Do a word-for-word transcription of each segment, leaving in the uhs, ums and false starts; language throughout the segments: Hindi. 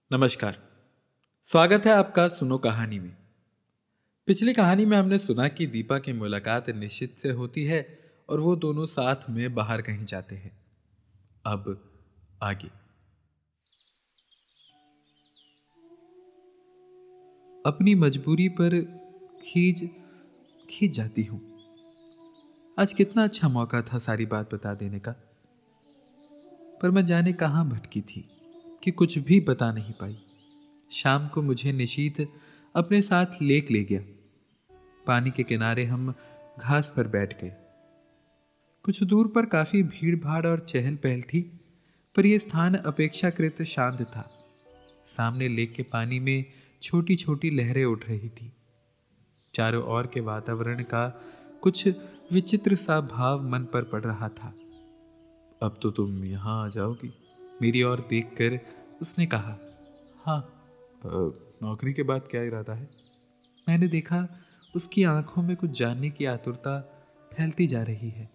नमस्कार। स्वागत है आपका सुनो कहानी में। पिछली कहानी में हमने सुना कि दीपा की मुलाकात निश्चित से होती है और वो दोनों साथ में बाहर कहीं जाते हैं। अब आगे। अपनी मजबूरी पर खींच खींच जाती हूँ। आज कितना अच्छा मौका था सारी बात बता देने का, पर मैं जाने कहाँ भटकी थी कि कुछ भी बता नहीं पाई। शाम को मुझे निशीथ अपने साथ लेक ले गया। पानी के किनारे हम घास पर बैठ गए। कुछ दूर पर काफी भीड़ भाड़ और चहल पहल थी, पर यह स्थान अपेक्षाकृत शांत था। सामने लेक के पानी में छोटी छोटी लहरें उठ रही थी। चारों ओर के वातावरण का कुछ विचित्र सा भाव मन पर पड़ रहा था। अब तो तुम यहाँ आ जाओगी, मेरी ओर देखकर उसने कहा। हाँ, अ, नौकरी के बाद क्या इरादा है? मैंने देखा उसकी आंखों में कुछ जानने की आतुरता फैलती जा रही है,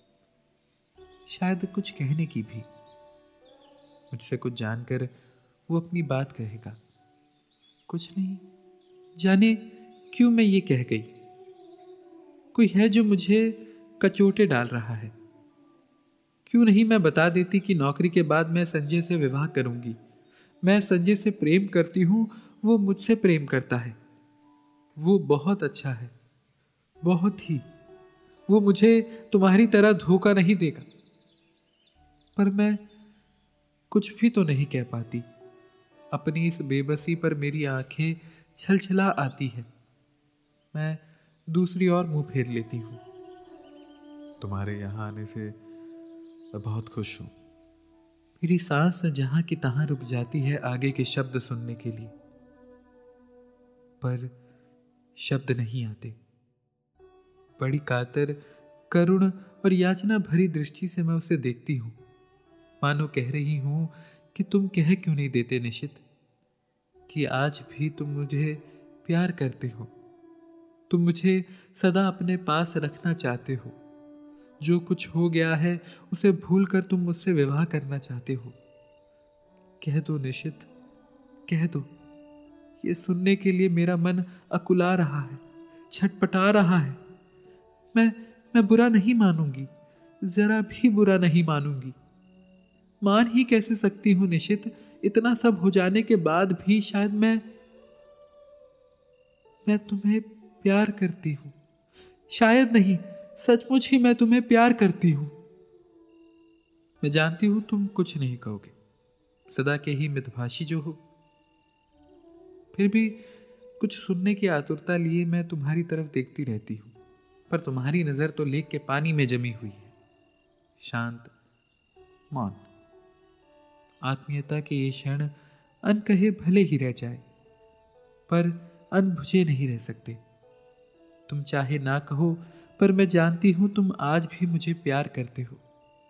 शायद कुछ कहने की भी। मुझसे कुछ जानकर वो अपनी बात कहेगा। कुछ नहीं, जाने क्यों मैं ये कह गई। कोई है जो मुझे कचोटे डाल रहा है। क्यों नहीं मैं बता देती कि नौकरी के बाद मैं संजय से विवाह करूंगी। मैं संजय से प्रेम करती हूं, वो मुझसे प्रेम करता है। वो बहुत अच्छा है, बहुत ही। वो मुझे तुम्हारी तरह धोखा नहीं देगा। पर मैं कुछ भी तो नहीं कह पाती। अपनी इस बेबसी पर मेरी आंखें छलछला आती है। मैं दूसरी ओर मुंह फेर लेती हूँ। तुम्हारे यहाँ आने से मैं बहुत खुश हूँ। मेरी सांस जहां की तहां रुक जाती है आगे के शब्द सुनने के लिए, पर शब्द नहीं आते। बड़ी कातर, करुण और याचना भरी दृष्टि से मैं उसे देखती हूँ, मानो कह रही हूं कि तुम कह क्यों नहीं देते निशित कि आज भी तुम मुझे प्यार करते हो। तुम मुझे सदा अपने पास रखना चाहते हो। जो कुछ हो गया है उसे भूलकर तुम मुझसे विवाह करना चाहते हो। कह दो निशित, कह दो। ये सुनने के लिए मेरा मन अकुला रहा है, छटपटा रहा है। मैं मैं बुरा नहीं मानूंगी, जरा भी बुरा नहीं मानूंगी। मान ही कैसे सकती हूं निशित, इतना सब हो जाने के बाद भी शायद मैं मैं तुम्हें प्यार करती हूं। शायद नहीं, सचमुच ही मैं तुम्हें प्यार करती हूं। मैं जानती हूं तुम कुछ नहीं कहोगे, सदा के ही मितभाषी जो हो। फिर भी कुछ सुनने की आतुरता लिए मैं तुम्हारी तरफ देखती रहती हूं, पर तुम्हारी नजर तो लेक के पानी में जमी हुई है। शांत, मौन। आत्मीयता के ये क्षण अनकहे भले ही रह जाए, पर अनबुझे नहीं रह सकते। तुम चाहे ना कहो, पर मैं जानती हूं तुम आज भी मुझे प्यार करते हो,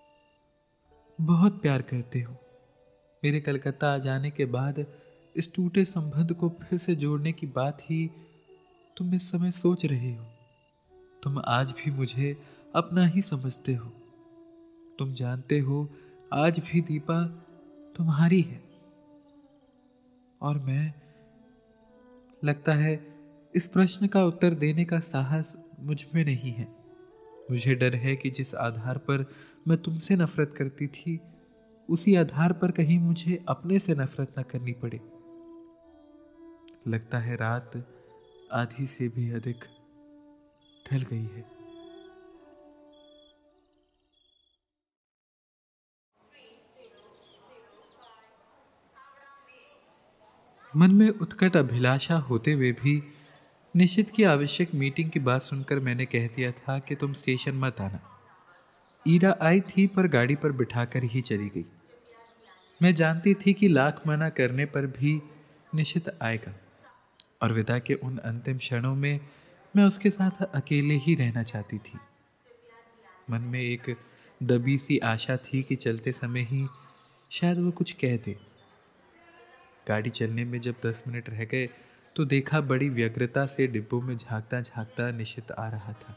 बहुत प्यार करते हो। मेरे कलकत्ता आ जाने के बाद इस टूटे संबंध को फिर से जोड़ने की बात ही तुम इस समय सोच रहे हो। तुम आज भी मुझे अपना ही समझते हो। तुम जानते हो आज भी दीपा तुम्हारी है, और मैं, लगता है इस प्रश्न का उत्तर देने का साहस मुझ में नहीं है। मुझे डर है कि जिस आधार पर मैं तुमसे नफरत करती थी, उसी आधार पर कहीं मुझे अपने से नफरत न करनी पड़े। लगता है रात आधी से भी अधिक ढल गई है। मन में उत्कट अभिलाषा होते हुए भी निश्चित की आवश्यक मीटिंग की बात सुनकर मैंने कह दिया था कि तुम स्टेशन मत आना। ईरा आई थी पर गाड़ी पर बिठाकर ही चली गई। मैं जानती थी कि लाख मना करने पर भी निश्चित आएगा, और विदा के उन अंतिम क्षणों में मैं उसके साथ अकेले ही रहना चाहती थी। मन में एक दबी सी आशा थी कि चलते समय ही शायद वो कुछ कह दे। गाड़ी चलने में जब दस मिनट रह गए तो देखा बड़ी व्यग्रता से डिब्बों में झांकता झांकता निशित आ रहा था।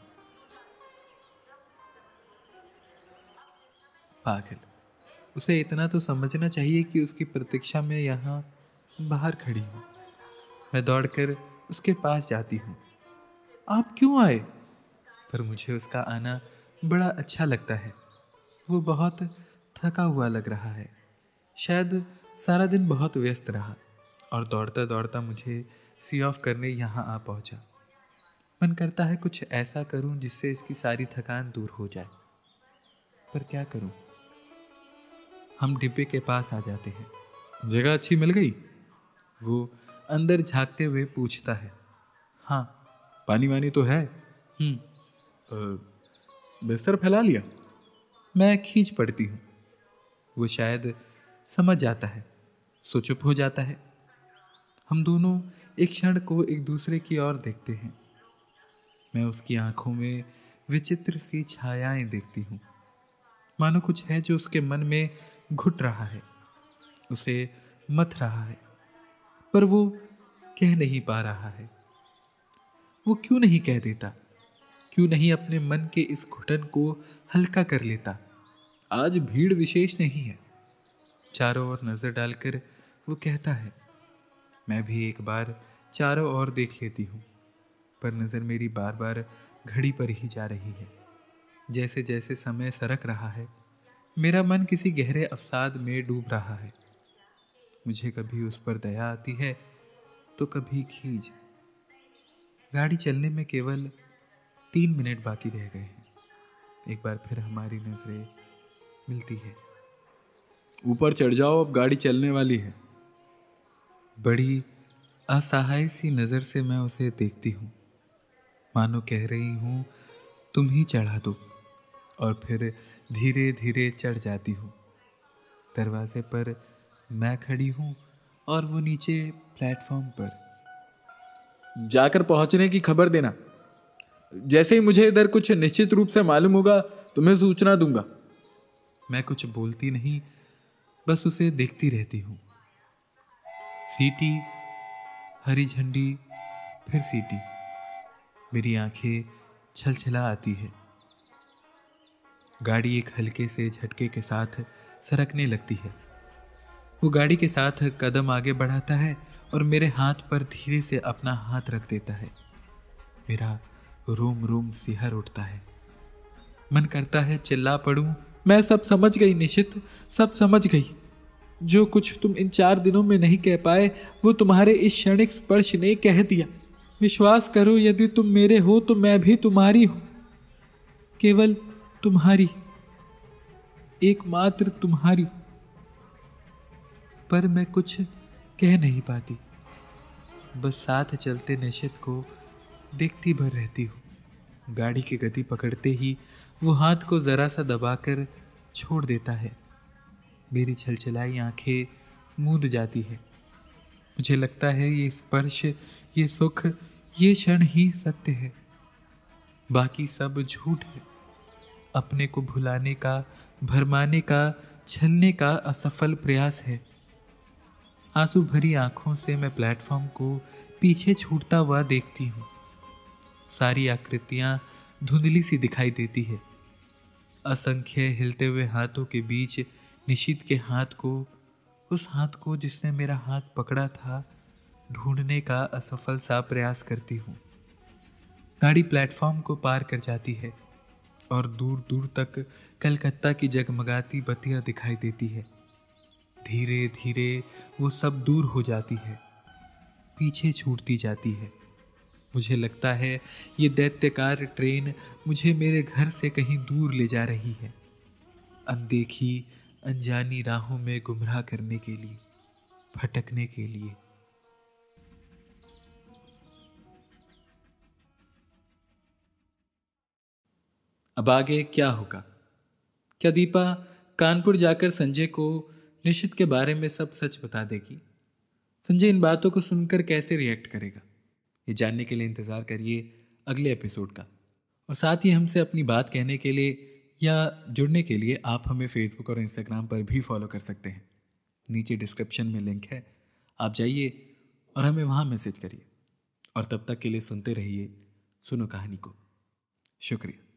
पागल, उसे इतना तो समझना चाहिए कि उसकी प्रतीक्षा में यहाँ बाहर खड़ी हूँ। मैं दौड़कर उसके पास जाती हूँ। आप क्यों आए? पर मुझे उसका आना बड़ा अच्छा लगता है। वो बहुत थका हुआ लग रहा है। शायद सारा दिन बहुत व्यस्त रहा और दौड़ता दौड़ता मुझे सी ऑफ करने यहाँ आ पहुँचा। मन करता है कुछ ऐसा करूं जिससे इसकी सारी थकान दूर हो जाए, पर क्या करूं? हम डिब्बे के पास आ जाते हैं। जगह अच्छी मिल गई? वो अंदर झांकते हुए पूछता है। हाँ। पानी वानी तो है? हम्म। अ, बिस्तर फैला लिया? मैं खींच पड़ती हूँ। वो शायद समझ जाता है, सो चुप हो जाता है। हम दोनों एक क्षण को एक दूसरे की ओर देखते हैं। मैं उसकी आंखों में विचित्र सी छायाएं देखती हूँ, मानो कुछ है जो उसके मन में घुट रहा है, उसे मथ रहा है, पर वो कह नहीं पा रहा है। वो क्यों नहीं कह देता? क्यों नहीं अपने मन के इस घुटन को हल्का कर लेता? आज भीड़ विशेष नहीं है। चारों ओर नजर डालकर वो कहता है। मैं भी एक बार चारों ओर देख लेती हूँ, पर नजर मेरी बार बार घड़ी पर ही जा रही है। जैसे जैसे समय सरक रहा है, मेरा मन किसी गहरे अवसाद में डूब रहा है। मुझे कभी उस पर दया आती है तो कभी खीज। गाड़ी चलने में केवल तीन मिनट बाकी रह गए हैं। एक बार फिर हमारी नजरें मिलती है। ऊपर चढ़ जाओ, अब गाड़ी चलने वाली है। बड़ी असहाय सी नजर से मैं उसे देखती हूँ, मानो कह रही हूँ तुम ही चढ़ा दो, और फिर धीरे धीरे चढ़ जाती हूँ। दरवाजे पर मैं खड़ी हूँ और वो नीचे प्लेटफॉर्म पर। जाकर पहुंचने की खबर देना। जैसे ही मुझे इधर कुछ निश्चित रूप से मालूम होगा तुम्हें सूचना दूंगा। मैं कुछ बोलती नहीं, बस उसे देखती रहती हूँ। सीटी, हरी झंडी, फिर सीटी। मेरी आंखें छलछला आती है। गाड़ी एक हल्के से झटके के साथ सरकने लगती है। वो गाड़ी के साथ कदम आगे बढ़ाता है और मेरे हाथ पर धीरे से अपना हाथ रख देता है। मेरा रोम रोम सिहर उठता है। मन करता है चिल्ला पड़ूं। मैं सब समझ गई निशित, सब समझ गई। जो कुछ तुम इन चार दिनों में नहीं कह पाए वो तुम्हारे इस क्षणिक स्पर्श ने कह दिया। विश्वास करो, यदि तुम मेरे हो तो मैं भी तुम्हारी हूं। केवल तुम्हारी, एकमात्र तुम्हारी। पर मैं कुछ कह नहीं पाती, बस साथ चलते निशित को देखती भर रहती हूँ। गाड़ी की गति पकड़ते ही वो हाथ को जरा सा दबाकर छोड़ देता है। मेरी छलछलाई आंखें मूंद जाती है। मुझे लगता है ये स्पर्श, ये सुख, ये क्षण ही सत्य है, बाकी सब झूठ है। अपने को भुलाने का, भरमाने का, छलने का असफल प्रयास है। आंसू भरी आंखों से मैं प्लेटफॉर्म को पीछे छूटता हुआ देखती हूँ। सारी आकृतियां धुंधली सी दिखाई देती है। असंख्य हिलते हुए हाथों के बीच निशित के हाथ को, उस हाथ को जिसने मेरा हाथ पकड़ा था, ढूंढने का असफल सा प्रयास करती हूँ। गाड़ी प्लेटफॉर्म को पार कर जाती है और दूर दूर तक कलकत्ता की जगमगाती बत्तियां दिखाई देती है। धीरे धीरे वो सब दूर हो जाती है, पीछे छूटती जाती है। मुझे लगता है ये दैत्यकार ट्रेन मुझे मेरे घर से कहीं दूर ले जा रही है, अनदेखी अनजानी राहों में गुमराह करने के लिए, भटकने के लिए। अब आगे क्या होगा? क्या दीपा कानपुर जाकर संजय को निशित के बारे में सब सच बता देगी? संजय इन बातों को सुनकर कैसे रिएक्ट करेगा? ये जानने के लिए इंतज़ार करिए अगले एपिसोड का। और साथ ही हमसे अपनी बात कहने के लिए या जुड़ने के लिए आप हमें फेसबुक और इंस्टाग्राम पर भी फॉलो कर सकते हैं। नीचे डिस्क्रिप्शन में लिंक है, आप जाइए और हमें वहाँ मैसेज करिए। और तब तक के लिए सुनते रहिए सुनो कहानी को। शुक्रिया।